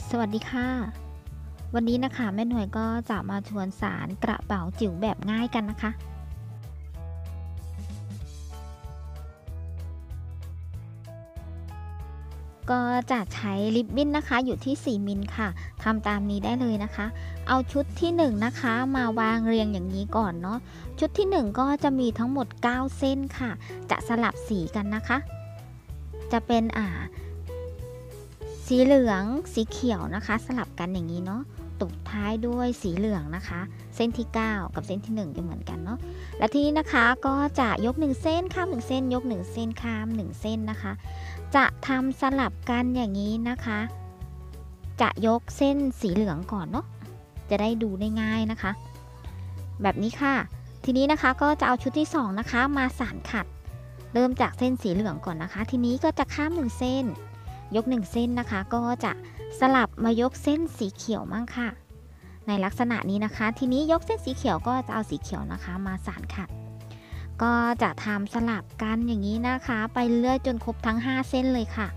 สวัสดีค่ะวันนี้นะคะแม่หน่วยก็จะมาชวนสารกระเป๋าจิ๋วแบบง่ายกันนะคะก็จะใช้ริบบิ้นนะคะอยู่ที่4มิลค่ะทำตามนี้ได้เลยนะคะเอาชุดที่1นะคะมาวางเรียงอย่างนี้ก่อนเนาะชุดที่1ก็จะมีทั้งหมด9เส้นค่ะจะสลับสีกันนะคะจะเป็นสีเหลืองสีเขียวนะคะสลับกันอย่างนี้เนาะตบท้ายด้วยสีเหลืองนะคะเส้นที่9กับเส้นที่1จะเหมือนกันเนาะและทีนี้นะคะก็จะยก1เส้นข้าม1เส้นยก1เส้นข้าม1เส้นนะคะจะทำสลับกันอย่างนี้นะคะจะยกเส้นสีเหลืองก่อนเนาะจะได้ดูได้ง่ายนะคะแบบนี้ค่ะทีนี้นะคะก็จะเอาชุดที่2นะคะมาสานขัดเริ่มจากเส้นสีเหลืองก่อนนะคะทีนี้ก็จะข้าม1เส้นยก1เส้นนะคะก็จะสลับมายกเส้นสีเขียวมั่งค่ะในลักษณะนี้นะคะทีนี้ยกเส้นสีเขียวก็จะเอาสีเขียวนะคะมาสานขัดก็จะทำสลับกันอย่างนี้นะคะไปเรื่อยจนครบทั้ง5เส้นเลยค่ะ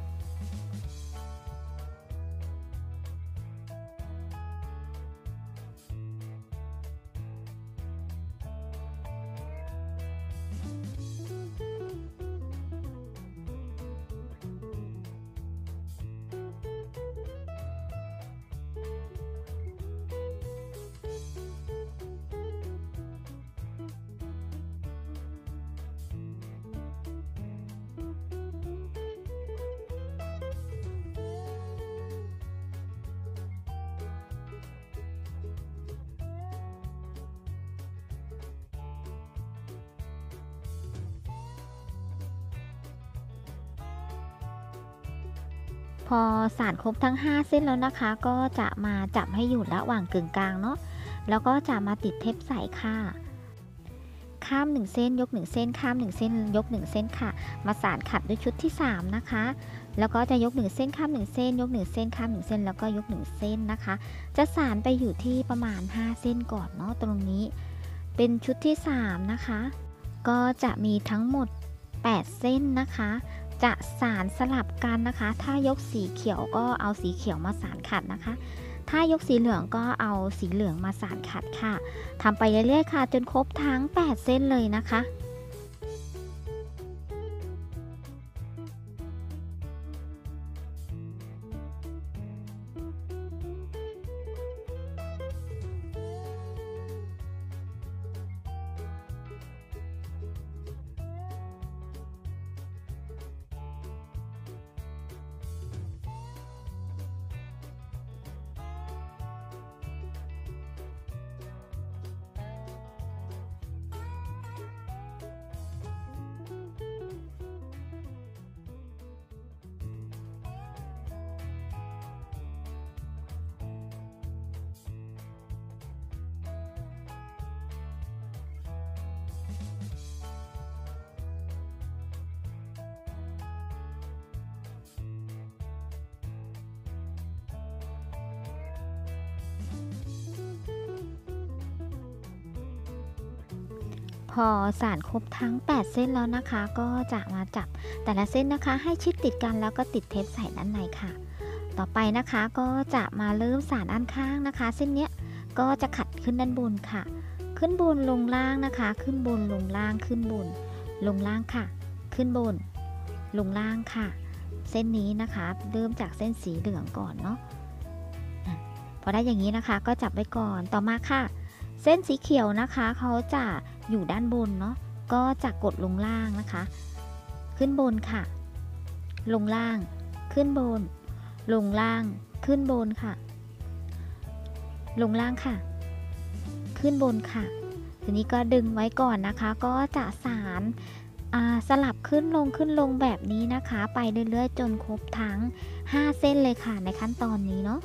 พอสานครบทั้ง5เส้นแล้วนะคะก็จะมาจับให้อยู่ระหว่างกึ่งกลางเนาะแล้วก็จะมาติดเทปใส่ค่ะข้าม1เส้นยก1เส้นข้าม1เส้นยก1เส้นค่ะมาสานขัดด้วยชุดที่3นะคะแล้วก็จะยก1เส้นข้าม1เส้นยก1เส้นข้าม1เส้นแล้วก็ยก1เส้นนะคะจะสานไปอยู่ที่ประมาณ5เส้นก่อนเนาะตรงนี้เป็นชุดที่3นะคะก็จะมีทั้งหมด8เส้นนะคะจะสานสลับกันนะคะถ้ายกสีเขียวก็เอาสีเขียวมาสานขัดนะคะถ้ายกสีเหลืองก็เอาสีเหลืองมาสานขัดค่ะทำไปเรื่อยๆค่ะจนครบทั้ง8เส้นเลยนะคะพอสานครบทั้ง8เส้นแล้วนะคะก็จะมาจับแต่ละเส้นนะคะให้ชิดติดกันแล้วก็ติดเทปใส่ด้านในค่ะต่อไปนะคะก็จะมาเริ่มสานด้านข้างนะคะเส้นเนี้ยก็จะขัดขึ้นด้านบนค่ะขึ้นบนลงล่างนะคะขึ้นบนลงล่างขึ้นบนลงล่างค่ะขึ้นบนลงล่างค่ะเส้นนี้นะคะเริ่มจากเส้นสีเหลืองก่อนเนาะพอได้อย่างนี้นะคะก็จับไว้ก่อนต่อมาค่ะเส้นสีเขียวนะคะเขาจะอยู่ด้านบนเนาะก็จะกดลงล่างนะคะขึ้นบนค่ะลงล่างขึ้นบนลงล่างขึ้นบนค่ะลงล่างค่ะขึ้นบนค่ะทีนี้ก็ดึงไว้ก่อนนะคะก็จะสานสลับขึ้นลงแบบนี้นะคะไปเรื่อยๆจนครบทั้ง5เส้นเลยค่ะในขั้นตอนนี้เนาะ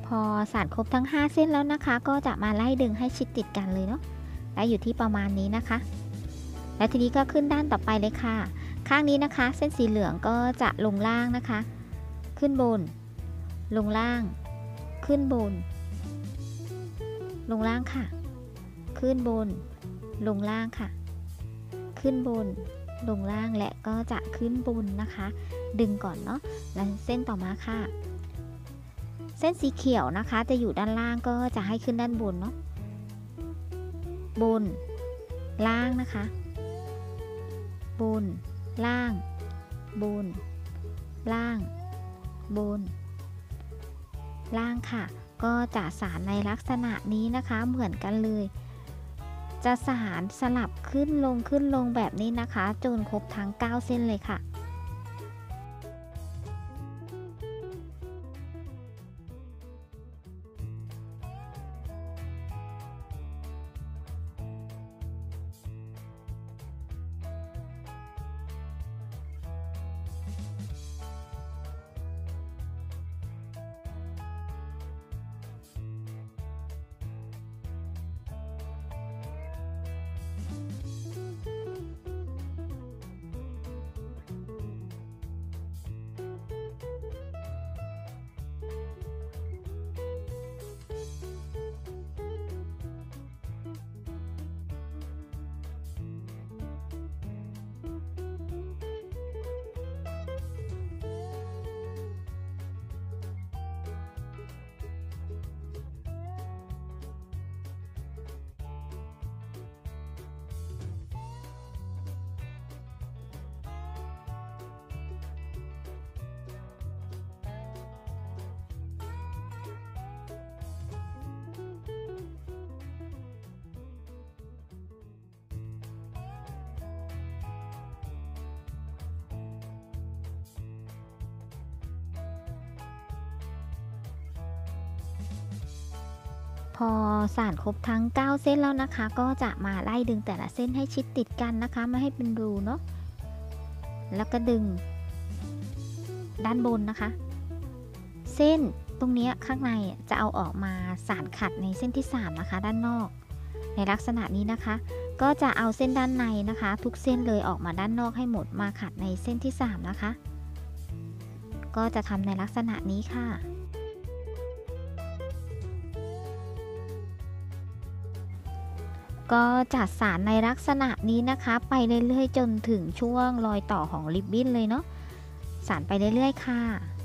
พอสานครบทั้ง5เส้นแล้วนะคะก็จะมาไล่ดึงให้ชิดติดกันเลยเนาะได้อยู่ที่ประมาณนี้นะคะแล้วทีนี้ก็ขึ้นด้านต่อไปเลยค่ะข้างนี้นะคะเส้นสีเหลืองก็จะลงล่างนะคะขึ้นบนลงล่างขึ้นบนลงล่างค่ะขึ้นบนลงล่างค่ะขึ้นบนลงล่างและก็จะขึ้นบนนะคะดึงก่อนเนาะแล้วเส้นต่อมาค่ะเส้นสีเขียวนะคะจะอยู่ด้านล่างก็จะให้ขึ้นด้านบนเนาะบนล่างนะคะบนล่างบนล่างบนล่างค่ะก็จะสานในลักษณะนี้นะคะเหมือนกันเลยจะสานสลับขึ้นลงแบบนี้นะคะจนครบทั้ง9เส้นเลยค่ะพอสานครบทั้ง9เส้นแล้วนะคะก็จะมาไล่ดึงแต่ละเส้นให้ชิดติดกันนะคะไม่ให้เป็นรูเนาะแล้วก็ดึงด้านบนนะคะเส้นตรงนี้ข้างในจะเอาออกมาสานขัดในเส้นที่3นะคะด้านนอกในลักษณะนี้นะคะก็จะเอาเส้นด้านในนะคะทุกเส้นเลยออกมาด้านนอกให้หมดมาขัดในเส้นที่3นะคะก็จะทำในลักษณะนี้ค่ะก็จัดสานในลักษณะนี้นะคะไปเรื่อยๆจนถึงช่วงรอยต่อของริบบิ้นเลยเนาะสานไปเรื่อยๆค่ะ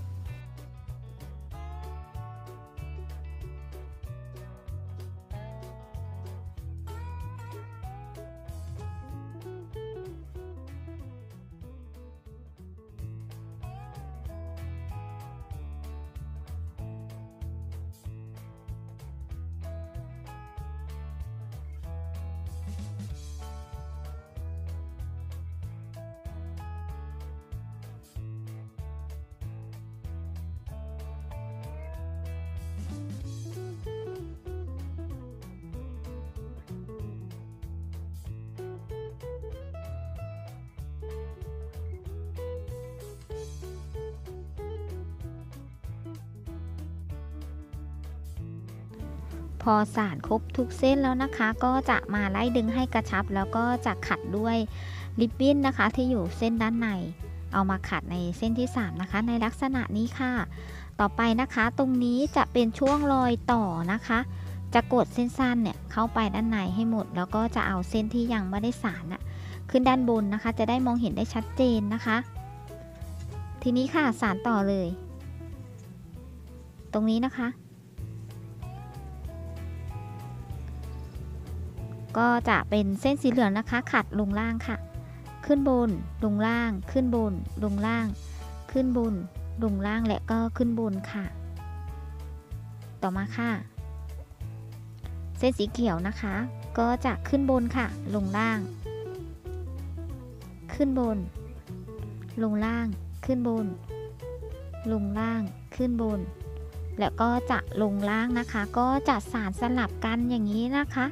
พอสานครบทุกเส้นแล้วนะคะก็จะมาไล่ดึงให้กระชับแล้วก็จะขัดด้วยริบบิ้นนะคะที่อยู่เส้นด้านในเอามาขัดในเส้นที่3นะคะในลักษณะนี้ค่ะต่อไปนะคะตรงนี้จะเป็นช่วงรอยต่อนะคะจะกดเส้นสั้นเนี่ยเข้าไปด้านในให้หมดแล้วก็จะเอาเส้นที่ยังไม่ได้สานน่ะขึ้นด้านบนนะคะจะได้มองเห็นได้ชัดเจนนะคะทีนี้ค่ะสานต่อเลยตรงนี้นะคะก็จะเป็นเส้นสีเหลืองนะคะขัดลงล่างค่ะขึ้นบนลงล่างขึ้นบนลงล่างขึ้นบนลงล่างและก็ขึ้นบนค่ะต่อมาค่ะเส้นสีเขียวนะคะก็จะขึ้นบนค่ะลงล่างขึ้นบนลงล่างขึ้นบนลงล่างขึ้นบนแล้วก็จะลงล่างนะคะก็จะสานสลับกันอย่างนี้นะคะ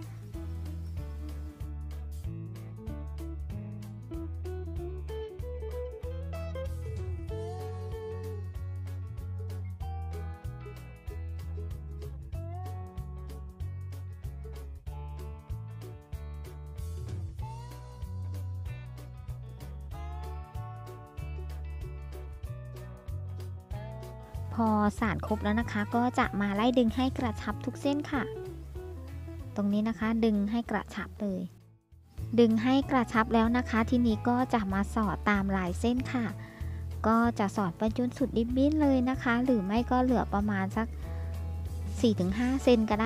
พอสานครบแล้วนะคะก็จะมาไล่ดึงให้กระชับทุกเส้นค่ะตรงนี้นะคะดึงให้กระชับเลยดึงให้กระชับแล้วนะคะทีนี้ก็จะมาสอดตามลายเส้นค่ะก็จะสอดไปจนสุดริบบิ้นเลยนะคะหรือไม่ก็เหลือประมาณสัก 4-5 เซนก็ได้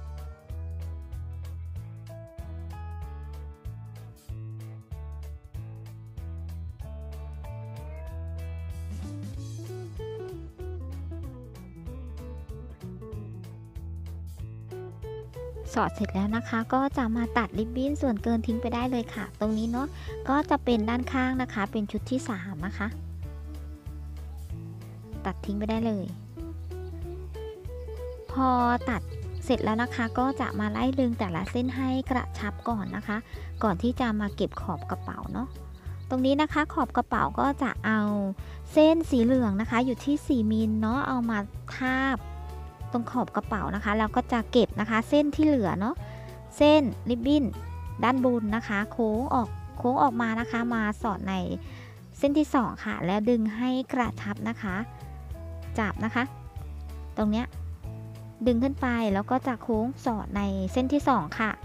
สอดเสร็จแล้วนะคะก็จะมาตัดริบบิ้นส่วนเกินทิ้งไปได้เลยค่ะตรงนี้เนาะก็จะเป็นด้านข้างนะคะเป็นชุดที่3นะคะตัดทิ้งไปได้เลยพอตัดเสร็จแล้วนะคะก็จะมาไล่ดึงแต่ละเส้นให้กระชับก่อนนะคะก่อนที่จะมาเก็บขอบกระเป๋าเนาะตรงนี้นะคะขอบกระเป๋าก็จะเอาเส้นสีเหลืองนะคะอยู่ที่4 มิลเนาะเอามาทาบตรงขอบกระเป๋านะคะแล้วก็จะเก็บนะคะเส้นที่เหลือเนาะเส้นริบบิ้นด้านบนนะคะโค้งออกมานะคะมาสอดในเส้นที่2ค่ะแล้วดึงให้กระชับนะคะจับนะคะตรงเนี้ยดึงขึ้นไปแล้วก็จะโค้งสอดในเส้นที่2ค่ะ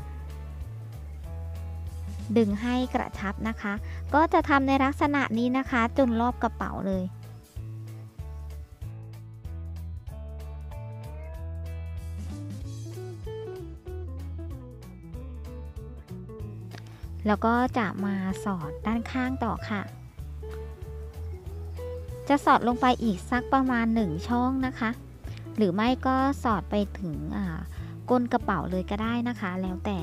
ดึงให้กระชับนะคะก็จะทำในลักษณะนี้นะคะจนรอบกระเป๋าเลยแล้วก็จะมาสอดด้านข้างต่อค่ะจะสอดลงไปอีกสักประมาณ1ช่องนะคะหรือไม่ก็สอดไปถึงก้นกระเป๋าเลยก็ได้นะคะแล้วแต่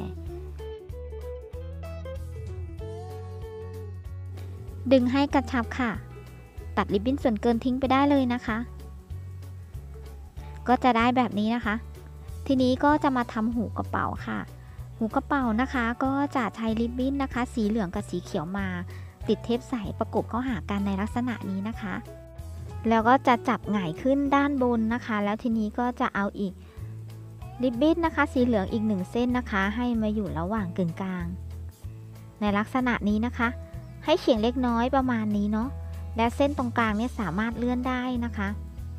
ดึงให้กระชับค่ะตัดริบบิ้นส่วนเกินทิ้งไปได้เลยนะคะก็จะได้แบบนี้นะคะทีนี้ก็จะมาทำหูกระเป๋าค่ะหูกระเป๋านะคะก็จะใช้ริบบิ้นนะคะสีเหลืองกับสีเขียวมาติดเทปใสประกบเข้าหากันในลักษณะนี้นะคะแล้วก็จะจับหงายขึ้นด้านบนนะคะแล้วทีนี้ก็จะเอาอีกริบบิ้นนะคะสีเหลืองอีก1เส้นนะคะให้มาอยู่ระหว่างกึ่งกลางในลักษณะนี้นะคะให้เฉียงเล็กน้อยประมาณนี้เนาะและเส้นตรงกลางเนี่ยสามารถเลื่อนได้นะคะ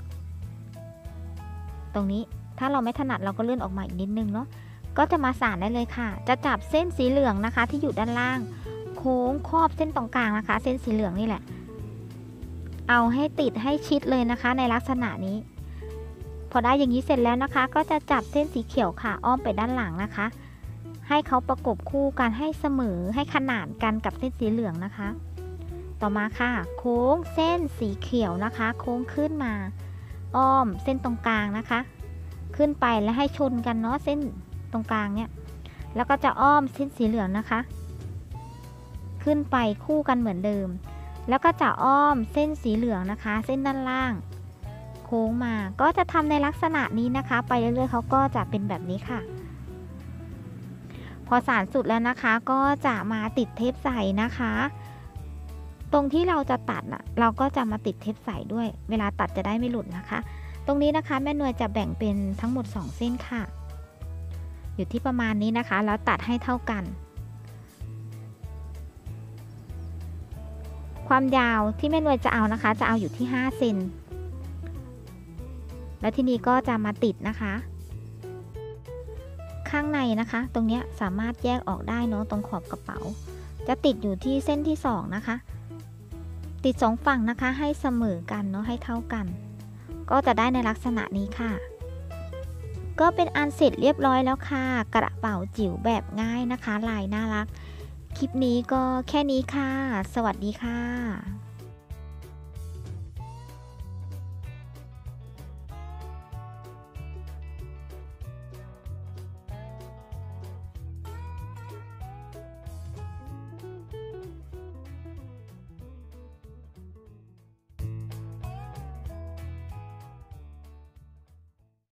ตรงนี้ถ้าเราไม่ถนัดเราก็เลื่อนออกมาอีกนิดนึงเนาะก็จะมาสานได้เลยค่ะจะจับเส้นสีเหลืองนะคะที่อยู่ด้านล่างโค้งครอบเส้นตรงกลางนะคะเส้นสีเหลืองนี่แหละเอาให้ติดให้ชิดเลยนะคะในลักษณะนี้พอได้อย่างนี้เสร็จแล้วนะคะก็จะจับเส้นสีเขียวค่ะอ้อมไปด้านหลังนะคะให้เขาประกบคู่กันให้เสมอให้ขนานกันกับเส้นสีเหลืองนะคะต่อมาค่ะโค้งเส้นสีเขียวนะคะโค้งขึ้นมาอ้อมเส้นตรงกลางนะคะขึ้นไปแล้วให้ชนกันเนาะเส้นตรงกลางเนี่ยแล้วก็จะอ้อมเส้นสีเหลืองนะคะขึ้นไปคู่กันเหมือนเดิมแล้วก็จะอ้อมเส้นสีเหลืองนะคะเส้นด้านล่างโค้งมาก็จะทำในลักษณะนี้นะคะไปเรื่อยๆเขาก็จะเป็นแบบนี้ค่ะพอสานสุดแล้วนะคะก็จะมาติดเทปใสนะคะตรงที่เราจะตัดเราก็จะมาติดเทปใสด้วยเวลาตัดจะได้ไม่หลุดนะคะตรงนี้นะคะแม่นวยจะแบ่งเป็นทั้งหมด2เส้นค่ะอยู่ที่ประมาณนี้นะคะแล้วตัดให้เท่ากันความยาวที่แม่นวยจะเอานะคะจะเอาอยู่ที่5 เซนแล้วทีนี้ก็จะมาติดนะคะข้างในนะคะตรงนี้สามารถแยกออกได้เนาะตรงขอบกระเป๋าจะติดอยู่ที่เส้นที่2นะคะติด2ฝั่งนะคะให้เสมอกันเนาะให้เท่ากันก็จะได้ในลักษณะนี้ค่ะก็เป็นอันเสร็จเรียบร้อยแล้วค่ะกระเป๋าจิ๋วแบบง่ายนะคะลายน่ารักคลิปนี้ก็แค่นี้ค่ะสวัสดีค่ะ